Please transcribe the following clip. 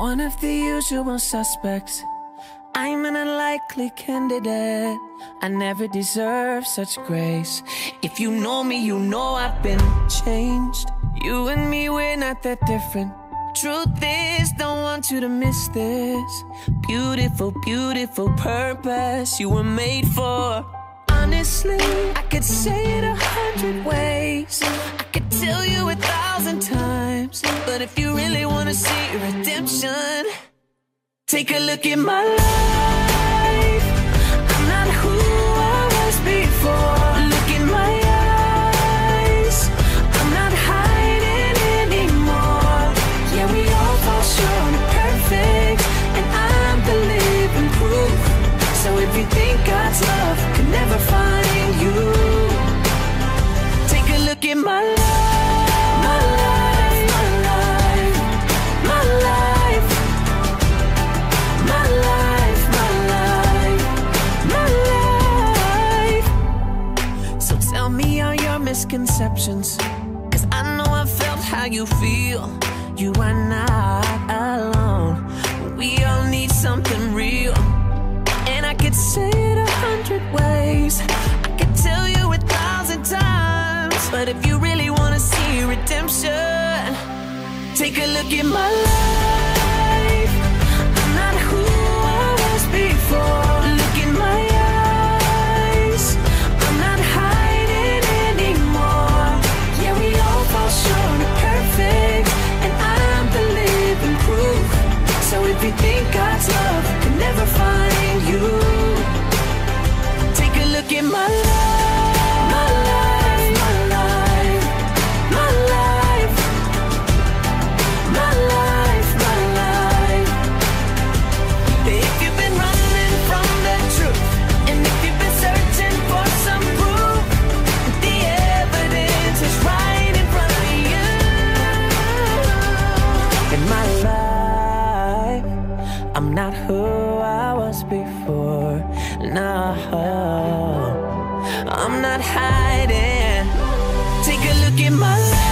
one of the usual suspects. I'm an unlikely candidate. I never deserved such grace. If you know me, you know I've been changed. You and me, we're not that different. Truth is, don't want you to miss this. Beautiful, beautiful purpose you were made for. Honestly, I could say it 100 ways. I could tell you 1,000 times. But if you really wanna see redemption, take a look at my life. I'm not who I was before. Look in my eyes. I'm not hiding anymore. Yeah, we all fall short of perfect, and I'm the living proof. So if you think God's love can never find you, take a look at my life. My life, my life, my life. My life, my life, my life. So tell me all your misconceptions, 'cause I know I felt how you feel. You are not alone. We all need something real. And I could say it 100 ways. I could tell you 1,000 times. But if you really wanna see redemption, take a look at my life. I'm not who I was before. Look in my eyes. I'm not hiding anymore. Yeah, we all fall short of perfect, and I'm the living proof. So if you think God's love can never find you, take a look at my life. My life, my life, my life. My life, my life. If you've been running from the truth, and if you've been searching for some proof, the evidence is right in front of you. In my life, I'm not who I was before. No, I'm not hiding. Take a look at my life.